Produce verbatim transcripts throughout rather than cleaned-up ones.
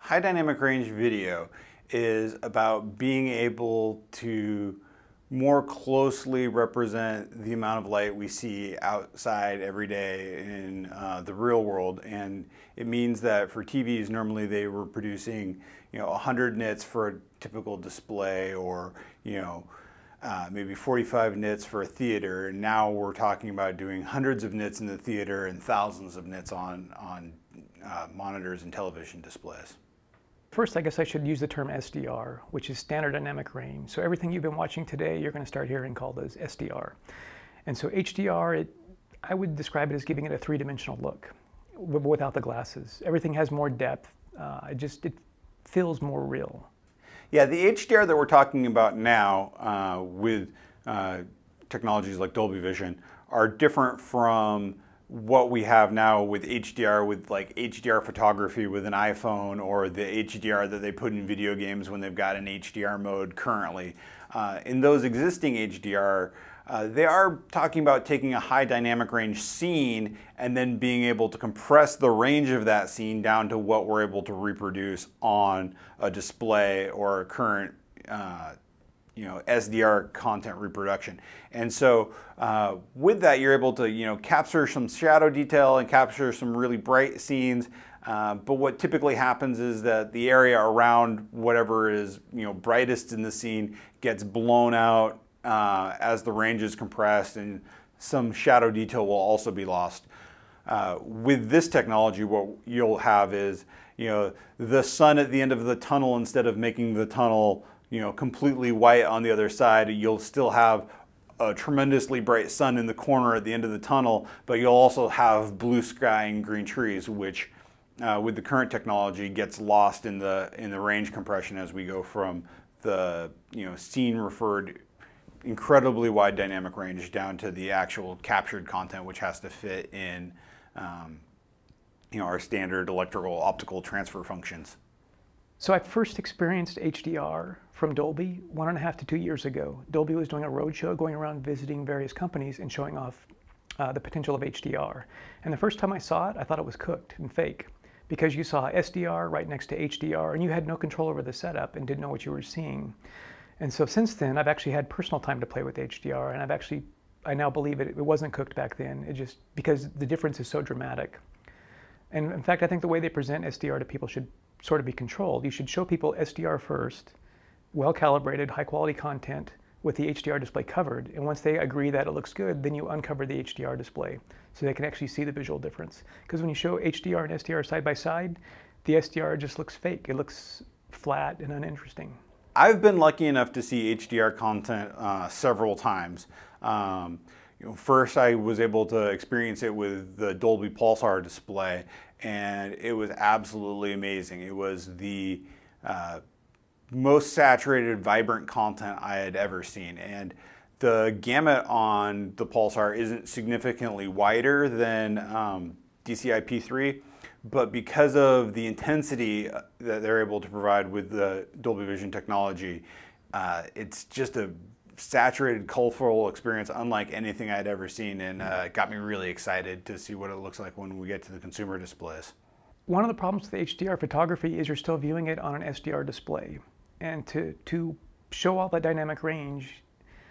High dynamic range video is about being able to more closely represent the amount of light we see outside every day in uh, the real world. And it means that for T Vs, normally they were producing, you know, one hundred nits for a typical display, or, you know, uh, maybe forty-five nits for a theater. And now we're talking about doing hundreds of nits in the theater and thousands of nits on, on uh, monitors and television displays. First, I guess I should use the term S D R, which is standard dynamic range. So everything you've been watching today, you're going to start hearing called as S D R. And so H D R, it, I would describe it as giving it a three-dimensional look without the glasses. Everything has more depth. Uh, it just it feels more real. Yeah, the H D R that we're talking about now uh, with uh, technologies like Dolby Vision are different from what we have now with H D R, with like H D R photography with an iPhone, or the H D R that they put in video games when they've got an H D R mode currently. Uh, in those existing H D R, uh, they are talking about taking a high dynamic range scene and then being able to compress the range of that scene down to what we're able to reproduce on a display or a current uh, you know, S D R content reproduction. And so uh, with that, you're able to, you know, capture some shadow detail and capture some really bright scenes. Uh, but what typically happens is that the area around whatever is, you know, brightest in the scene gets blown out uh, as the range is compressed, and some shadow detail will also be lost. Uh, with this technology, what you'll have is, you know, the sun at the end of the tunnel, instead of making the tunnel, you know, completely white on the other side, you'll still have a tremendously bright sun in the corner at the end of the tunnel, but you'll also have blue sky and green trees, which uh, with the current technology gets lost in the in the range compression as we go from the, you know, scene referred incredibly wide dynamic range down to the actual captured content, which has to fit in um, you know, our standard electrical optical transfer functions. So I first experienced H D R from Dolby one and a half to two years ago. Dolby was doing a roadshow going around visiting various companies and showing off uh, the potential of H D R. And the first time I saw it, I thought it was cooked and fake, because you saw S D R right next to H D R and you had no control over the setup and didn't know what you were seeing. And so since then, I've actually had personal time to play with H D R, and I've actually, I now believe it, it wasn't cooked back then. It just, because the difference is so dramatic. And in fact, I think the way they present S D R to people should sort of be controlled. You should show people S D R first, well-calibrated, high-quality content with the H D R display covered. And once they agree that it looks good, then you uncover the H D R display so they can actually see the visual difference. Because when you show H D R and S D R side by side, the S D R just looks fake. It looks flat and uninteresting. I've been lucky enough to see H D R content uh, several times. Um, you know, first, I was able to experience it with the Dolby Pulsar display, and it was absolutely amazing. It was the uh, most saturated, vibrant content I had ever seen. And the gamut on the Pulsar isn't significantly wider than um, D C I P three, but because of the intensity that they're able to provide with the Dolby Vision technology, uh, it's just a saturated, colorful experience unlike anything I'd ever seen, and uh, it got me really excited to see what it looks like when we get to the consumer displays. One of the problems with H D R photography is you're still viewing it on an S D R display. And to, to show all that dynamic range,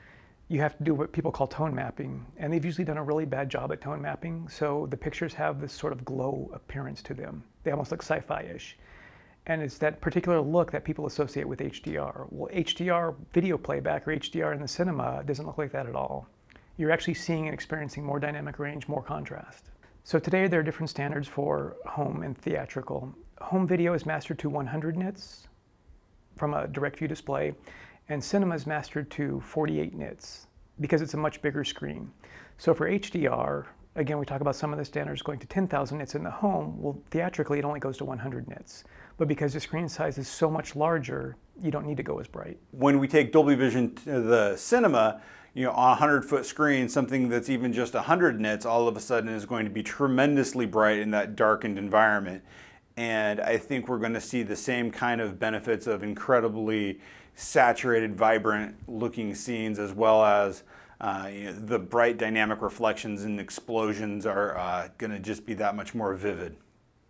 you have to do what people call tone mapping. And they've usually done a really bad job at tone mapping, so the pictures have this sort of glow appearance to them. They almost look sci-fi-ish. And it's that particular look that people associate with H D R. Well, H D R video playback, or H D R in the cinema, doesn't look like that at all. You're actually seeing and experiencing more dynamic range, more contrast. So today there are different standards for home and theatrical. Home video is mastered to one hundred nits from a direct view display, and cinema is mastered to forty-eight nits because it's a much bigger screen. So for H D R, again, we talk about some of the standards going to ten thousand nits in the home. Well, theatrically, it only goes to one hundred nits. But because the screen size is so much larger, you don't need to go as bright. When we take Dolby Vision to the cinema, you know, on a hundred foot screen, something that's even just one hundred nits all of a sudden is going to be tremendously bright in that darkened environment. And I think we're going to see the same kind of benefits of incredibly saturated, vibrant looking scenes, as well as uh, you know, the bright dynamic reflections and explosions are uh, going to just be that much more vivid.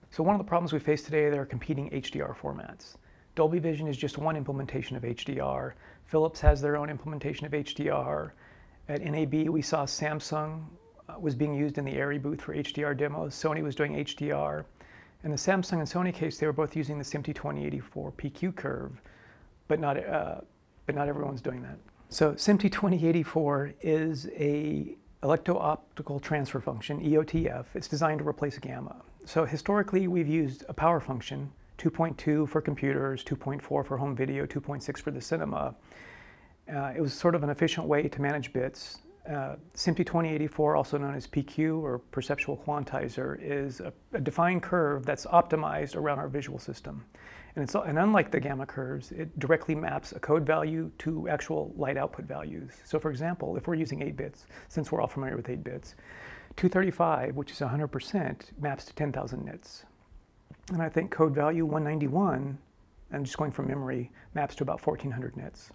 So one of the problems we face today, there are competing H D R formats. Dolby Vision is just one implementation of H D R. Philips has their own implementation of H D R. At N A B, we saw Samsung was being used in the ARRI booth for H D R demos. Sony was doing H D R. In the Samsung and Sony case, they were both using the SMPTE twenty eighty-four P Q curve, but not, uh, but not everyone's doing that. So SMPTE twenty eighty-four is a electro-optical transfer function, E O T F. It's designed to replace gamma. So historically, we've used a power function, two point two for computers, two point four for home video, two point six for the cinema. Uh, it was sort of an efficient way to manage bits. Uh, SMPTE twenty eighty-four, also known as P Q or perceptual quantizer, is a, a defined curve that's optimized around our visual system. And, it's, and unlike the gamma curves, it directly maps a code value to actual light output values. So for example, if we're using eight bits, since we're all familiar with eight bits, two thirty-five, which is one hundred percent, maps to ten thousand nits. And I think code value one ninety-one, I'm just going from memory, maps to about fourteen hundred nits.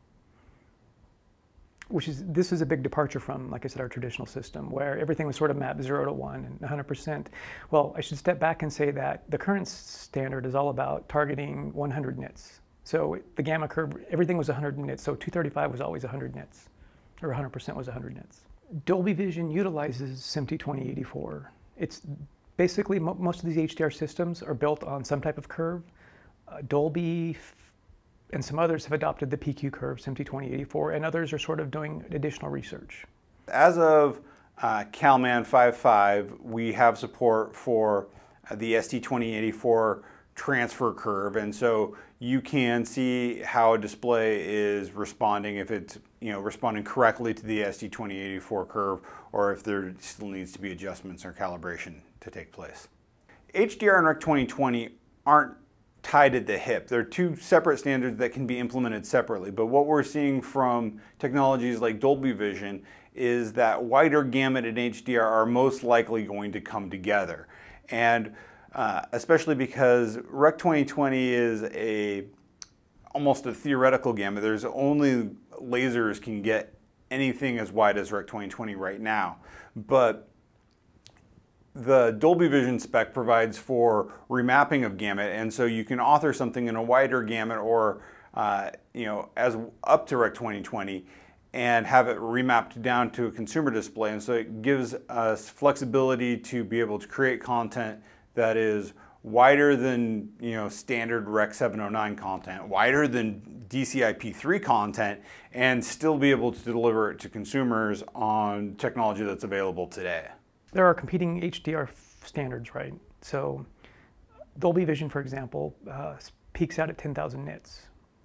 Which is, this is a big departure from, like I said, our traditional system, where everything was sort of mapped zero to one and one hundred percent. Well, I should step back and say that the current standard is all about targeting one hundred nits. So the gamma curve, everything was one hundred nits, so two thirty-five was always one hundred nits, or one hundred percent was one hundred nits. Dolby Vision utilizes SMPTE twenty eighty-four. It's basically, mo most of these H D R systems are built on some type of curve. Uh, Dolby and some others have adopted the P Q curve, SMPTE twenty eighty-four, and others are sort of doing additional research. As of uh, CalMan five point five, we have support for the S T twenty eighty-four transfer curve, and so you can see how a display is responding, if it's you know responding correctly to the S T twenty eighty-four curve, or if there still needs to be adjustments or calibration to take place. H D R and Rec twenty twenty aren't tied at the hip. They're two separate standards that can be implemented separately, but what we're seeing from technologies like Dolby Vision is that wider gamut and H D R are most likely going to come together. And uh, especially because Rec twenty twenty is a almost a theoretical gamut. There's only lasers can get anything as wide as Rec twenty twenty right now. But the Dolby Vision spec provides for remapping of gamut, and so you can author something in a wider gamut or uh, you know as up to Rec twenty twenty and have it remapped down to a consumer display. And so it gives us flexibility to be able to create content that is wider than you know standard Rec seven oh nine content, wider than D C I P three content, and still be able to deliver it to consumers on technology that's available today. There are competing H D R standards, right? So Dolby Vision, for example, uh, peaks out at ten thousand nits.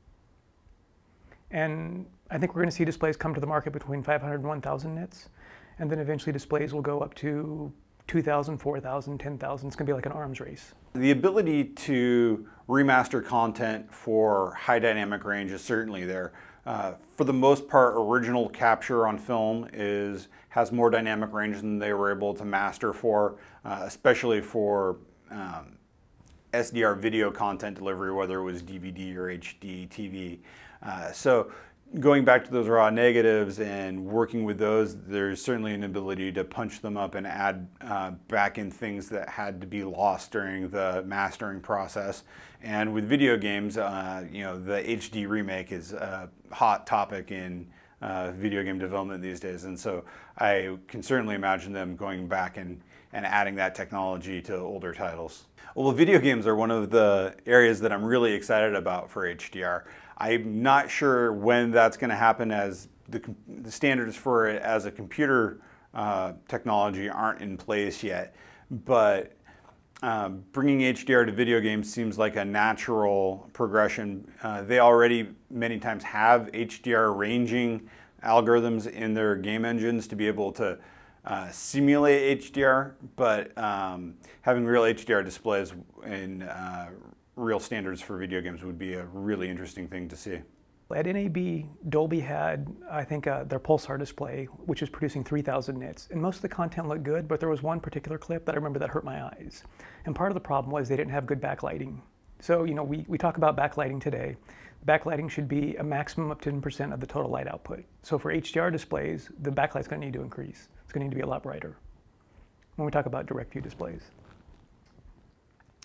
And I think we're going to see displays come to the market between five hundred and one thousand nits. And then eventually displays will go up to two thousand, four thousand, ten thousand. It's going to be like an arms race. The ability to remaster content for high dynamic range is certainly there. Uh, for the most part, original capture on film is has more dynamic range than they were able to master for, uh, especially for um, S D R video content delivery, whether it was D V D or H D T V. Uh, so going back to those raw negatives and working with those, there's certainly an ability to punch them up and add uh, back in things that had to be lost during the mastering process. And with video games, uh, you know, the H D remake is a hot topic in uh, video game development these days. And so I can certainly imagine them going back and, and adding that technology to older titles. Well, video games are one of the areas that I'm really excited about for H D R. I'm not sure when that's going to happen, as the, the standards for it as a computer uh, technology aren't in place yet, but um, bringing H D R to video games seems like a natural progression. Uh, they already many times have H D R ranging algorithms in their game engines to be able to uh, simulate H D R, but um, having real H D R displays in uh, real standards for video games would be a really interesting thing to see. At N A B, Dolby had, I think, uh, their Pulsar display, which was producing three thousand nits. And most of the content looked good, but there was one particular clip that I remember that hurt my eyes. And part of the problem was they didn't have good backlighting. So, you know, we, we talk about backlighting today. Backlighting should be a maximum of ten percent of the total light output. So for H D R displays, the backlight's going to need to increase. It's going to need to be a lot brighter when we talk about direct view displays.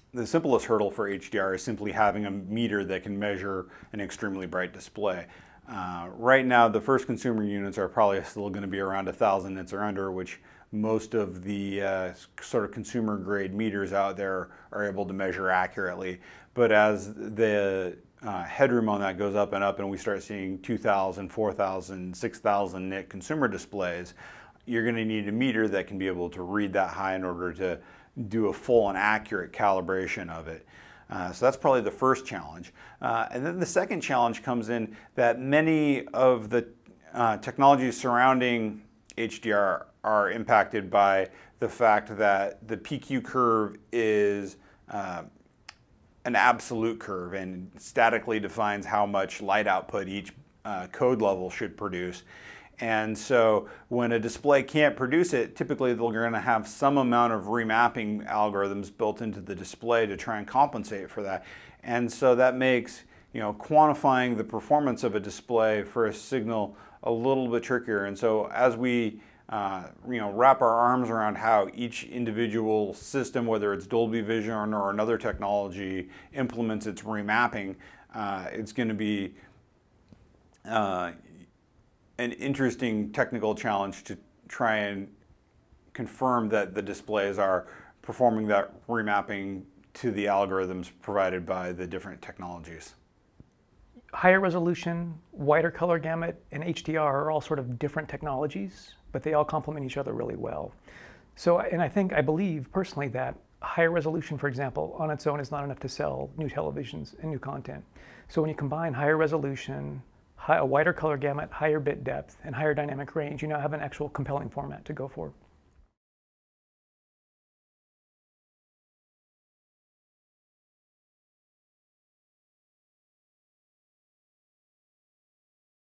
the simplest hurdle for H D R is simply having a meter that can measure an extremely bright display. Uh, right now, the first consumer units are probably still going to be around one thousand nits or under, which most of the uh, sort of consumer grade meters out there are able to measure accurately. But as the uh, headroom on that goes up and up and we start seeing two thousand, four thousand, six thousand nit consumer displays, you're going to need a meter that can be able to read that high in order to do a full and accurate calibration of it. Uh, so that's probably the first challenge. Uh, and then the second challenge comes in that many of the uh, technologies surrounding H D R are impacted by the fact that the P Q curve is uh, an absolute curve and statically defines how much light output each uh, code level should produce. And so when a display can't produce it, typically they're going to have some amount of remapping algorithms built into the display to try and compensate for that. And so that makes, you know, quantifying the performance of a display for a signal a little bit trickier. And so as we uh, you know, wrap our arms around how each individual system, whether it's Dolby Vision or another technology, implements its remapping, uh, it's going to be uh, an interesting technical challenge to try and confirm that the displays are performing that remapping to the algorithms provided by the different technologies. Higher resolution, wider color gamut, and H D R are all sort of different technologies, but they all complement each other really well. So, and I think, I believe personally that higher resolution, for example, on its own is not enough to sell new televisions and new content. So when you combine higher resolution, high, a wider color gamut, higher bit depth, and higher dynamic range, you now have an actual compelling format to go for.